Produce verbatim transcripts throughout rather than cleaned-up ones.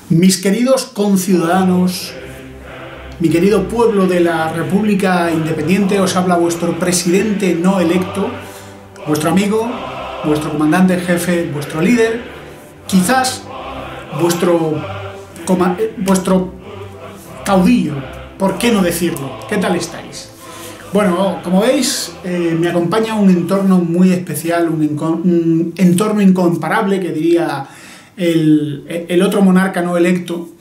Mis queridos conciudadanos, mi querido pueblo de la República Independiente, os habla vuestro presidente no electo, vuestro amigo, vuestro comandante en jefe, vuestro líder, quizás vuestro, vuestro caudillo, ¿por qué no decirlo? ¿Qué tal estáis? Bueno, como veis, eh, me acompaña un entorno muy especial, un, un entorno incomparable, que diría el, el otro monarca no electo.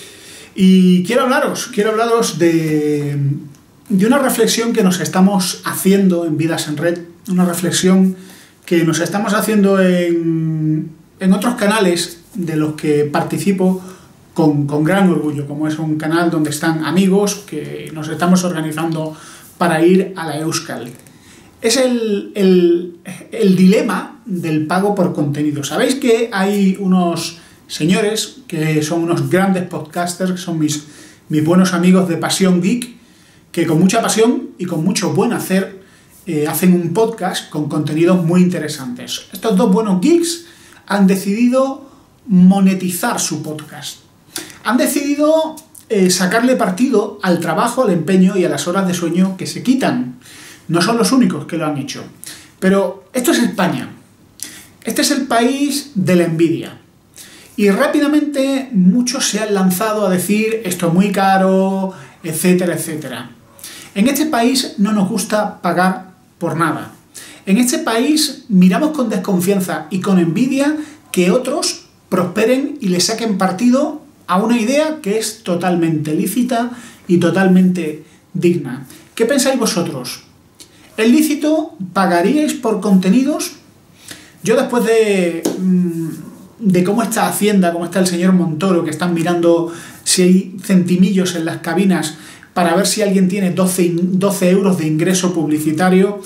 Y quiero hablaros, quiero hablaros de, de una reflexión que nos estamos haciendo en Vidas en Red, una reflexión que nos estamos haciendo en, en otros canales de los que participo con, con gran orgullo, como es un canal donde están amigos que nos estamos organizando para ir a la Euskal. Es el, el, el dilema del pago por contenido. Sabéis que hay unos señores que son unos grandes podcasters, que son mis, mis buenos amigos de Pasión Geek, que con mucha pasión y con mucho buen hacer eh, hacen un podcast con contenidos muy interesantes. Estos dos buenos geeks han decidido monetizar su podcast. Han decidido eh, sacarle partido al trabajo, al empeño y a las horas de sueño que se quitan. No son los únicos que lo han hecho. Pero esto es España. Este es el país de la envidia. Y rápidamente muchos se han lanzado a decir esto es muy caro, etcétera, etcétera. En este país no nos gusta pagar por nada. En este país miramos con desconfianza y con envidia que otros prosperen y le saquen partido a una idea que es totalmente lícita y totalmente digna. ¿Qué pensáis vosotros? ¿Es lícito? ¿Pagaríais por contenidos? Yo después de... Mmm, de cómo está Hacienda, cómo está el señor Montoro, que están mirando si hay centimillos en las cabinas para ver si alguien tiene doce, doce euros de ingreso publicitario,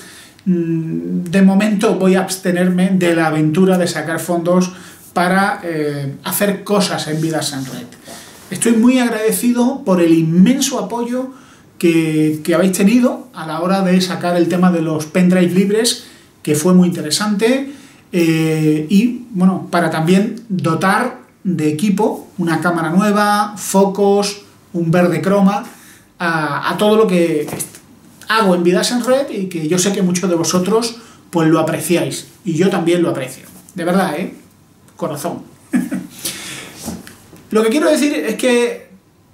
de momento voy a abstenerme de la aventura de sacar fondos para eh, hacer cosas en Vidas en Red. Estoy muy agradecido por el inmenso apoyo que, que habéis tenido a la hora de sacar el tema de los pendrive libres, que fue muy interesante. Eh, y bueno, para también dotar de equipo, una cámara nueva, focos, un verde croma, a, a todo lo que hago en Vidas en Red y que yo sé que muchos de vosotros pues lo apreciáis y yo también lo aprecio, de verdad, ¿eh? Corazón. Lo que quiero decir es que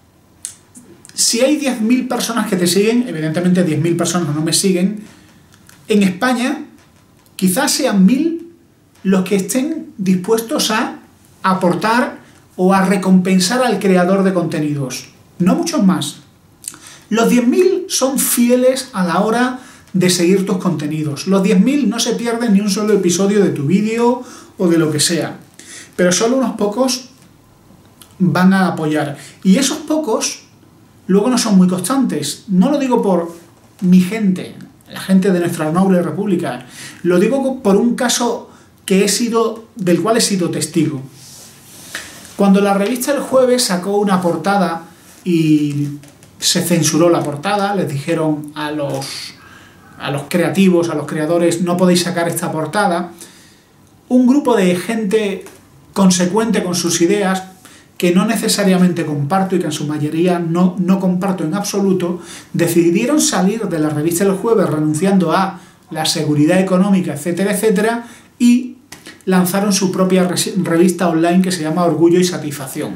si hay diez mil personas que te siguen, evidentemente diez mil personas no me siguen, en España quizás sean mil los que estén dispuestos a aportar o a recompensar al creador de contenidos. No muchos más. Los diez mil son fieles a la hora de seguir tus contenidos. Los diez mil no se pierden ni un solo episodio de tu vídeo o de lo que sea. Pero solo unos pocos van a apoyar. Y esos pocos luego no son muy constantes. No lo digo por mi gente, la gente de nuestra noble república. Lo digo por un caso que he sido, del cual he sido testigo. Cuando la revista El Jueves sacó una portada y se censuró la portada, les dijeron a los, a los creativos, a los creadores, no podéis sacar esta portada, un grupo de gente consecuente con sus ideas, que no necesariamente comparto y que en su mayoría no, no comparto en absoluto, decidieron salir de la revista El Jueves renunciando a la seguridad económica, etcétera, etcétera, y lanzaron su propia revista online que se llama Orgullo y Satisfacción.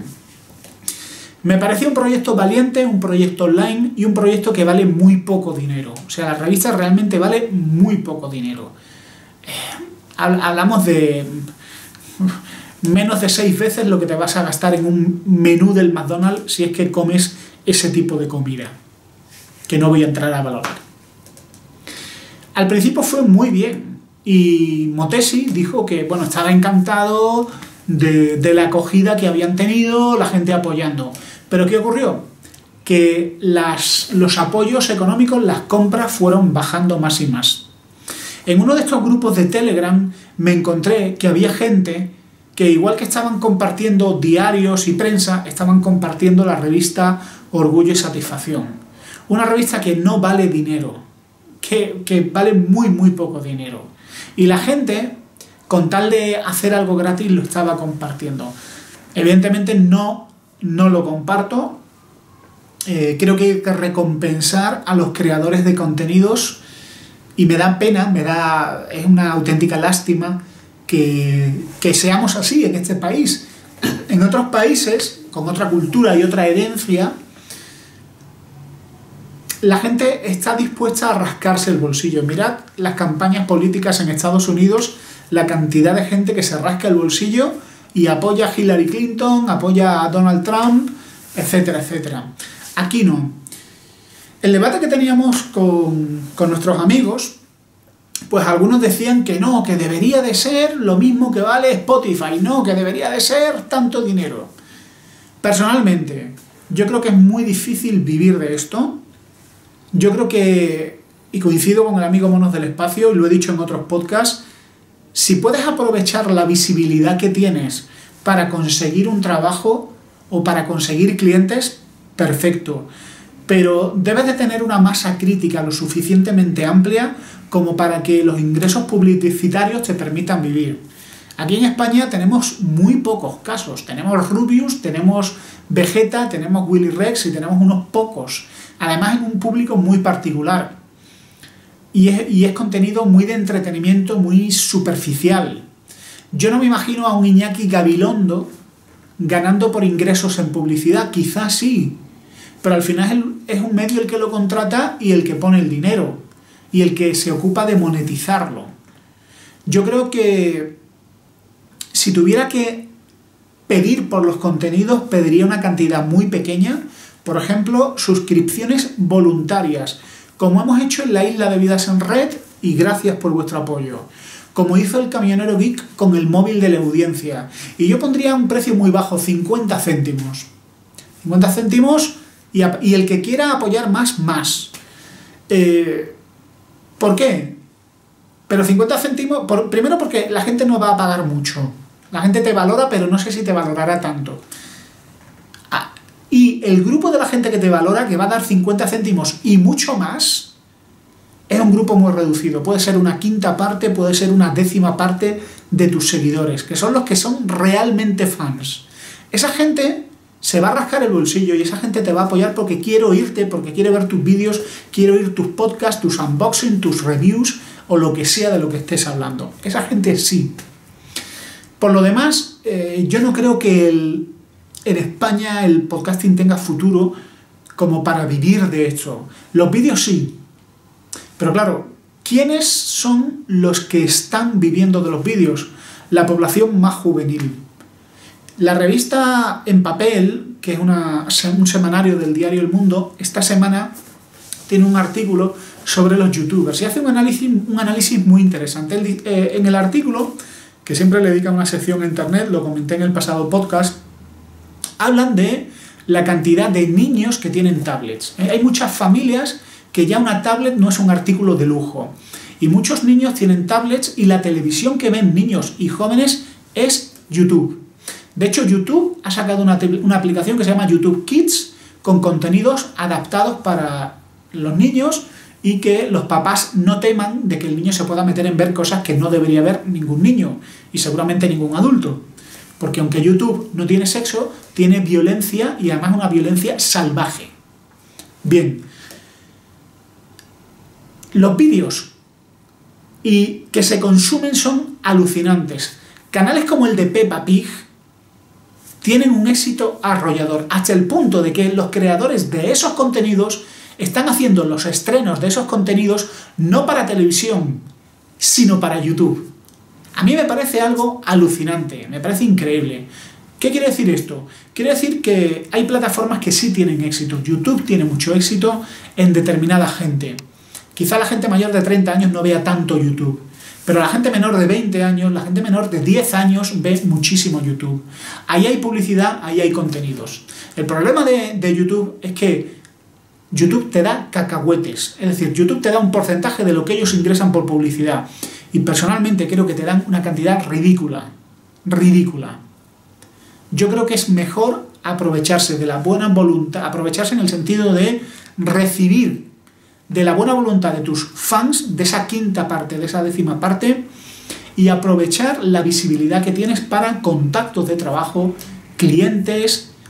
Me pareció un proyecto valiente, un proyecto online y un proyecto que vale muy poco dinero. O sea, la revista realmente vale muy poco dinero. Eh, hablamos de menos de seis veces lo que te vas a gastar en un menú del McDonald's si es que comes ese tipo de comida, que no voy a entrar a valorar. Al principio fue muy bien. Y Motesi dijo que bueno, estaba encantado de, de la acogida que habían tenido, la gente apoyando. ¿Pero qué ocurrió? Que las, los apoyos económicos, las compras fueron bajando más y más. En uno de estos grupos de Telegram me encontré que había gente que igual que estaban compartiendo diarios y prensa, estaban compartiendo la revista Orgullo y Satisfacción. Una revista que no vale dinero, que, que vale muy muy poco dinero. Y la gente, con tal de hacer algo gratis, lo estaba compartiendo. Evidentemente no no lo comparto. Eh, creo que hay que recompensar a los creadores de contenidos y me da pena, me da, es una auténtica lástima que, que seamos así en este país. En otros países, con otra cultura y otra herencia, la gente está dispuesta a rascarse el bolsillo. Mirad las campañas políticas en Estados Unidos, la cantidad de gente que se rasca el bolsillo y apoya a Hillary Clinton, apoya a Donald Trump, etcétera, etcétera. Aquí no. El debate que teníamos con, con nuestros amigos, pues algunos decían que no, que debería de ser lo mismo que vale Spotify, no, que debería de ser tanto dinero. Personalmente, yo creo que es muy difícil vivir de esto. Yo creo que, y coincido con el amigo Monos del Espacio, y lo he dicho en otros podcasts, si puedes aprovechar la visibilidad que tienes para conseguir un trabajo o para conseguir clientes, perfecto. Pero debes de tener una masa crítica lo suficientemente amplia como para que los ingresos publicitarios te permitan vivir. Aquí en España tenemos muy pocos casos. Tenemos Rubius, tenemos Vegeta, tenemos Willy Rex y tenemos unos pocos. Además en un público muy particular. Y es, y es contenido muy de entretenimiento, muy superficial. Yo no me imagino a un Iñaki Gabilondo ganando por ingresos en publicidad. Quizás sí. Pero al final es un medio el que lo contrata y el que pone el dinero. Y el que se ocupa de monetizarlo. Yo creo que si tuviera que pedir por los contenidos, pediría una cantidad muy pequeña. Por ejemplo, suscripciones voluntarias, como hemos hecho en la Isla de Vidas en Red, y gracias por vuestro apoyo. Como hizo el Camionero Geek con el móvil de la audiencia. Y yo pondría un precio muy bajo, cincuenta céntimos. cincuenta céntimos y, y el que quiera apoyar más, más. Eh, ¿Por qué? Pero cincuenta céntimos, por, primero porque la gente no va a pagar mucho. La gente te valora, pero no sé si te valorará tanto. Ah, y el grupo de la gente que te valora, que va a dar cincuenta céntimos y mucho más, es un grupo muy reducido. Puede ser una quinta parte, puede ser una décima parte de tus seguidores, que son los que son realmente fans. Esa gente se va a rascar el bolsillo y esa gente te va a apoyar porque quiere oírte, porque quiere ver tus vídeos, quiere oír tus podcasts, tus unboxing, tus reviews o lo que sea de lo que estés hablando. Esa gente sí. Por lo demás, eh, yo no creo que el, en España el podcasting tenga futuro como para vivir de esto. Los vídeos sí. Pero claro, ¿quiénes son los que están viviendo de los vídeos? La población más juvenil. La revista En Papel, que es una, un semanario del diario El Mundo, esta semana tiene un artículo sobre los youtubers y hace un análisis, un análisis muy interesante. El, eh, en el artículo, que siempre le dedican una sección en internet, lo comenté en el pasado podcast, hablan de la cantidad de niños que tienen tablets. Eh, hay muchas familias que ya una tablet no es un artículo de lujo. Y muchos niños tienen tablets y la televisión que ven niños y jóvenes es YouTube. De hecho, YouTube ha sacado una, una aplicación que se llama YouTube Kids con contenidos adaptados para los niños y que los papás no teman de que el niño se pueda meter en ver cosas que no debería ver ningún niño y seguramente ningún adulto. Porque aunque YouTube no tiene sexo, tiene violencia y además una violencia salvaje. Bien. Los vídeos y que se consumen son alucinantes. Canales como el de Peppa Pig tienen un éxito arrollador, hasta el punto de que los creadores de esos contenidos están haciendo los estrenos de esos contenidos no para televisión, sino para YouTube. A mí me parece algo alucinante, me parece increíble. ¿Qué quiere decir esto? Quiere decir que hay plataformas que sí tienen éxito. YouTube tiene mucho éxito en determinada gente. Quizá la gente mayor de treinta años no vea tanto YouTube, pero la gente menor de veinte años, la gente menor de diez años ve muchísimo YouTube. Ahí hay publicidad, ahí hay contenidos. El problema de, de YouTube es que YouTube te da cacahuetes, es decir, YouTube te da un porcentaje de lo que ellos ingresan por publicidad y personalmente creo que te dan una cantidad ridícula, ridícula. Yo creo que es mejor aprovecharse de la buena voluntad, aprovecharse en el sentido de recibir de la buena voluntad de tus fans, de esa quinta parte, de esa décima parte, y aprovechar la visibilidad que tienes para contactos de trabajo, clientes,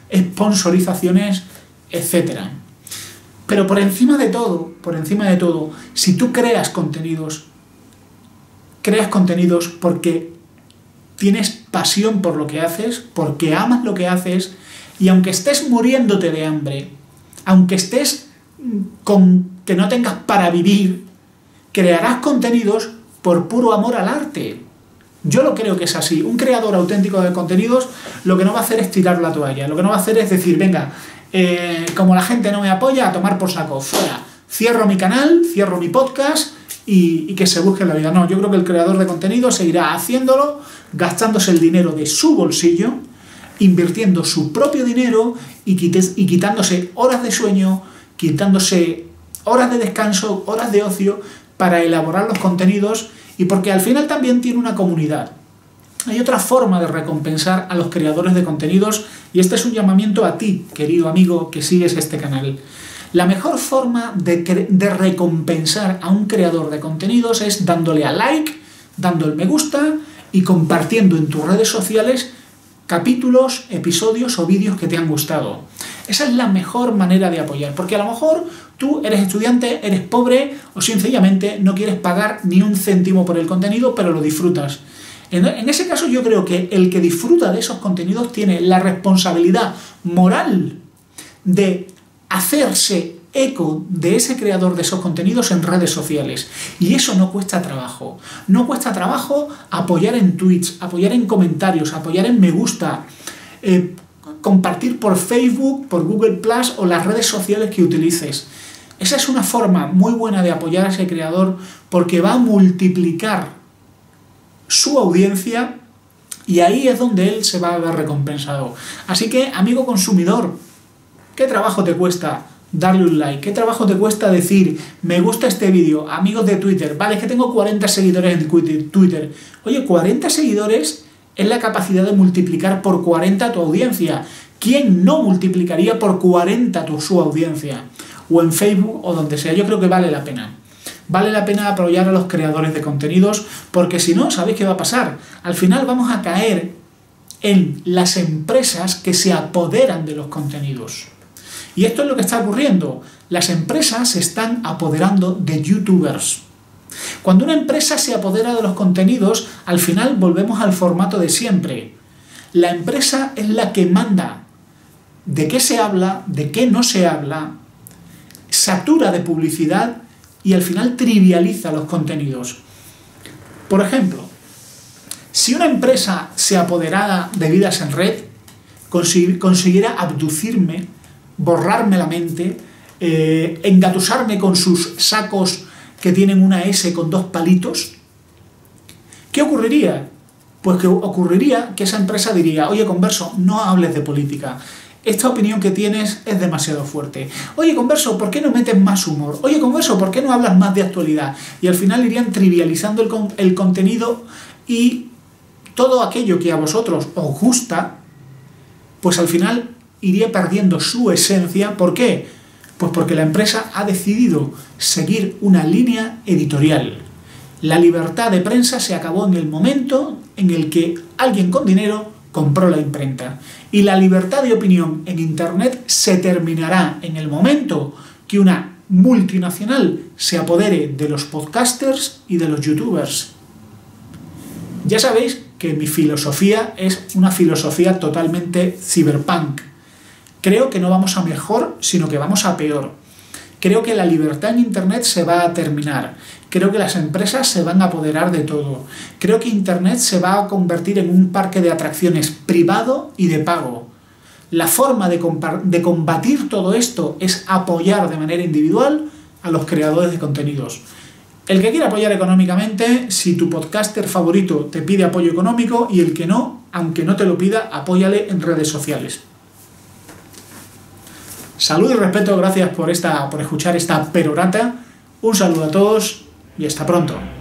sponsorizaciones, etcétera. Pero por encima de todo, por encima de todo, si tú creas contenidos, creas contenidos porque tienes pasión por lo que haces, porque amas lo que haces, y aunque estés muriéndote de hambre, aunque estés con que no tengas para vivir, crearás contenidos por puro amor al arte. Yo lo creo que es así. Un creador auténtico de contenidos lo que no va a hacer es tirar la toalla. Lo que no va a hacer es decir, venga, eh, como la gente no me apoya, a tomar por saco, fuera. Cierro mi canal, cierro mi podcast y, y que se busque la vida. No, yo creo que el creador de contenido seguirá haciéndolo, gastándose el dinero de su bolsillo, invirtiendo su propio dinero y, quites, y quitándose horas de sueño, quitándose horas de descanso, horas de ocio para elaborar los contenidos, y porque al final también tiene una comunidad. Hay otra forma de recompensar a los creadores de contenidos, y este es un llamamiento a ti, querido amigo, que sigues este canal. La mejor forma de, de recompensar a un creador de contenidos es dándole a like, dando el me gusta y compartiendo en tus redes sociales capítulos, episodios o vídeos que te han gustado. Esa es la mejor manera de apoyar, porque a lo mejor tú eres estudiante, eres pobre o sencillamente no quieres pagar ni un céntimo por el contenido, pero lo disfrutas. En, en ese caso yo creo que el que disfruta de esos contenidos tiene la responsabilidad moral de hacerse eco de ese creador de esos contenidos en redes sociales. Y eso no cuesta trabajo. No cuesta trabajo apoyar en tweets, apoyar en comentarios, apoyar en me gusta, eh, compartir por Facebook, por Google Plus o las redes sociales que utilices. Esa es una forma muy buena de apoyar a ese creador, porque va a multiplicar su audiencia y ahí es donde él se va a ver recompensado. Así que, amigo consumidor, ¿qué trabajo te cuesta darle un like? ¿Qué trabajo te cuesta decir me gusta este vídeo? Amigos de Twitter, vale, es que tengo cuarenta seguidores en Twitter. Oye, cuarenta seguidores es la capacidad de multiplicar por cuarenta tu audiencia. ¿Quién no multiplicaría por cuarenta tu, su audiencia? O en Facebook o donde sea. Yo creo que vale la pena. Vale la pena apoyar a los creadores de contenidos, porque si no, ¿sabéis qué va a pasar? Al final vamos a caer en las empresas que se apoderan de los contenidos. Y esto es lo que está ocurriendo. Las empresas se están apoderando de youtubers. Cuando una empresa se apodera de los contenidos, al final volvemos al formato de siempre. La empresa es la que manda de qué se habla, de qué no se habla, satura de publicidad y al final trivializa los contenidos. Por ejemplo, si una empresa se apoderara de Vidas en Red, consiguiera abducirme, borrarme la mente, eh, engatusarme con sus sacos que tienen una S con dos palitos, ¿qué ocurriría? Pues que ocurriría que esa empresa diría, oye, Converso, no hables de política, esta opinión que tienes es demasiado fuerte. Oye, Converso, ¿por qué no metes más humor? Oye, Converso, ¿por qué no hablas más de actualidad? Y al final irían trivializando el, con el contenido, y todo aquello que a vosotros os gusta, pues al final iría perdiendo su esencia. ¿Por qué? Pues porque la empresa ha decidido seguir una línea editorial. La libertad de prensa se acabó en el momento en el que alguien con dinero compró la imprenta. Y la libertad de opinión en Internet se terminará en el momento que una multinacional se apodere de los podcasters y de los youtubers. Ya sabéis que mi filosofía es una filosofía totalmente cyberpunk. Creo que no vamos a mejor, sino que vamos a peor. Creo que la libertad en Internet se va a terminar. Creo que las empresas se van a apoderar de todo. Creo que Internet se va a convertir en un parque de atracciones privado y de pago. La forma de, de combatir todo esto es apoyar de manera individual a los creadores de contenidos. El que quiera apoyar económicamente, si tu podcaster favorito te pide apoyo económico, y el que no, aunque no te lo pida, apóyale en redes sociales. Salud y respeto, gracias por, esta, por escuchar esta perorata. Un saludo a todos y hasta pronto.